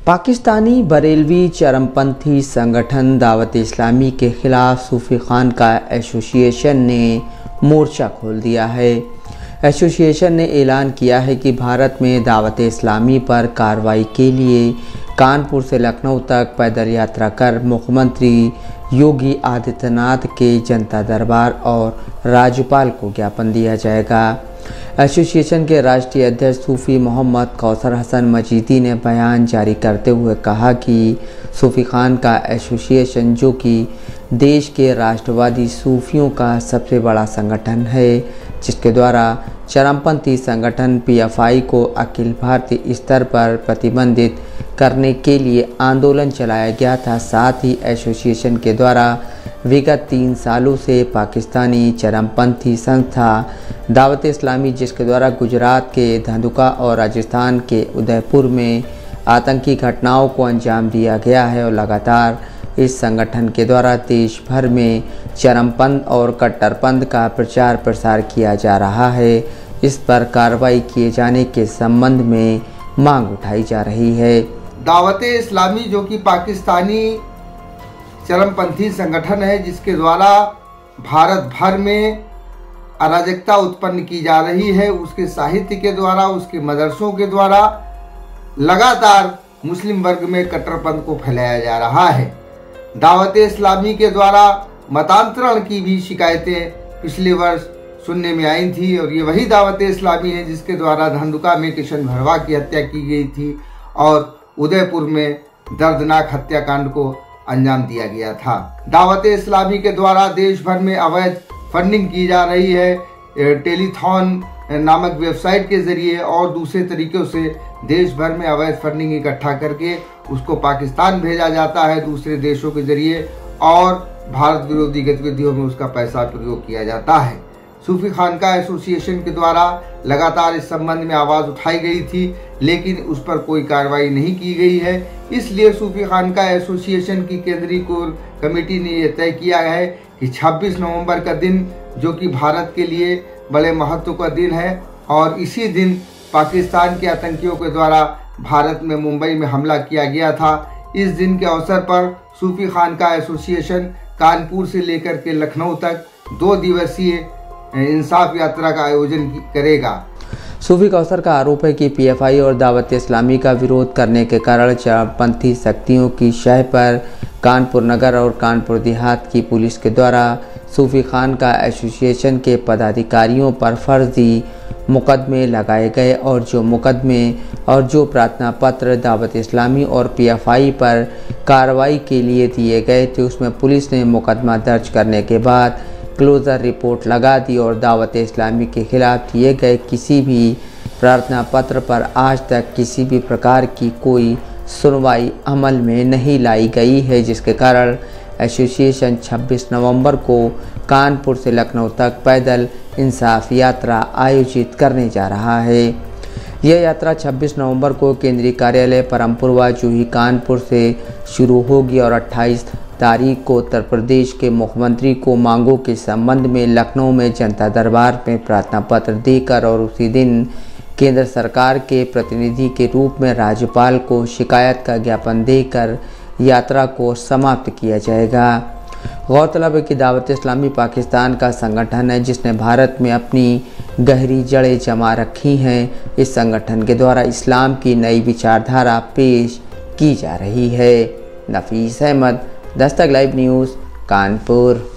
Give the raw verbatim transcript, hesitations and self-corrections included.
पाकिस्तानी बरेलवी चरमपंथी संगठन दावत इस्लामी के खिलाफ सूफी खान का एसोसिएशन ने मोर्चा खोल दिया है। एसोसिएशन ने ऐलान किया है कि भारत में दावत इस्लामी पर कार्रवाई के लिए कानपुर से लखनऊ तक पैदल यात्रा कर मुख्यमंत्री योगी आदित्यनाथ के जनता दरबार और राज्यपाल को ज्ञापन दिया जाएगा। एसोसिएशन के राष्ट्रीय अध्यक्ष सूफी मोहम्मद कौसर हसन मजीदी ने बयान जारी करते हुए कहा कि सूफी खान का एसोसिएशन, जो कि देश के राष्ट्रवादी सूफियों का सबसे बड़ा संगठन है, जिसके द्वारा चरमपंथी संगठन पी एफ आई को अखिल भारतीय स्तर पर प्रतिबंधित करने के लिए आंदोलन चलाया गया था। साथ ही एसोसिएशन के द्वारा विगत तीन सालों से पाकिस्तानी चरमपंथी संस्था दावत इस्लामी, जिसके द्वारा गुजरात के धंधुका और राजस्थान के उदयपुर में आतंकी घटनाओं को अंजाम दिया गया है, और लगातार इस संगठन के द्वारा देश भर में चरमपंथ और कट्टरपंथ का प्रचार प्रसार किया जा रहा है। इस पर कार्रवाई किए जाने के संबंध में मांग उठाई जा रही है। दावत इस्लामी, जो कि पाकिस्तानी चरमपंथी संगठन है, जिसके द्वारा भारत भर में अराजकता उत्पन्न की जा रही है, उसके साहित्य के द्वारा, उसके मदरसों के द्वारा लगातार मुस्लिम वर्ग में कट्टरपंथ को फैलाया जा रहा है। दावत इस्लामी के द्वारा मतांतरण की भी शिकायतें पिछले वर्ष सुनने में आई थी, और ये वही दावत इस्लामी है जिसके द्वारा धंधुका में किशन भरवा की हत्या की गई थी और उदयपुर में दर्दनाक हत्याकांड को अंजाम दिया गया था। दावत इस्लामी के द्वारा देश भर में अवैध फंडिंग की जा रही है। टेलीथॉन नामक वेबसाइट के जरिए और दूसरे तरीकों से देश भर में अवैध फंडिंग इकट्ठा करके उसको पाकिस्तान भेजा जाता है दूसरे देशों के जरिए, और भारत विरोधी गतिविधियों में उसका पैसा प्रयोग किया जाता है। सूफी खान का एसोसिएशन के द्वारा लगातार इस संबंध में आवाज़ उठाई गई थी, लेकिन उस पर कोई कार्रवाई नहीं की गई है। इसलिए सूफी खान का एसोसिएशन की केंद्रीय कोर कमेटी ने यह तय किया है कि छब्बीस नवंबर का दिन, जो कि भारत के लिए बड़े महत्व का दिन है, और इसी दिन पाकिस्तान के आतंकियों के द्वारा भारत में मुंबई में हमला किया गया था। इस दिन के अवसर पर सूफी खान का एसोसिएशन कानपुर से लेकर के लखनऊ तक दो दिवसीय इंसाफ यात्रा का आयोजन करेगा। सूफी कौसर का आरोप है कि पी एफ आई और दावत इस्लामी का विरोध करने के कारण चरमपंथी शक्तियों की शह पर कानपुर नगर और कानपुर देहात की पुलिस के द्वारा सूफी खान का एसोसिएशन के पदाधिकारियों पर फर्जी मुकदमे लगाए गए, और जो मुकदमे और जो प्रार्थना पत्र दावत इस्लामी और पी एफ आई पर कार्रवाई के लिए दिए गए थे, उसमें पुलिस ने मुकदमा दर्ज करने के बाद क्लोजर रिपोर्ट लगा दी और दावत इस्लामी के खिलाफ दिए गए किसी भी प्रार्थना पत्र पर आज तक किसी भी प्रकार की कोई सुनवाई अमल में नहीं लाई गई है, जिसके कारण एसोसिएशन छब्बीस नवंबर को कानपुर से लखनऊ तक पैदल इंसाफ यात्रा आयोजित करने जा रहा है। यह यात्रा छब्बीस नवंबर को केंद्रीय कार्यालय परमपुरवा जूही कानपुर से शुरू होगी और अट्ठाईस तारीख को उत्तर प्रदेश के मुख्यमंत्री को मांगों के संबंध में लखनऊ में जनता दरबार में प्रार्थना पत्र देकर और उसी दिन केंद्र सरकार के प्रतिनिधि के रूप में राज्यपाल को शिकायत का ज्ञापन देकर यात्रा को समाप्त किया जाएगा। गौरतलब है कि दावत इस्लामी पाकिस्तान का संगठन है, जिसने भारत में अपनी गहरी जड़ें जमा रखी हैं। इस संगठन के द्वारा इस्लाम की नई विचारधारा पेश की जा रही है। नफीस अहमद, दस्तक लाइव न्यूज़, कानपुर।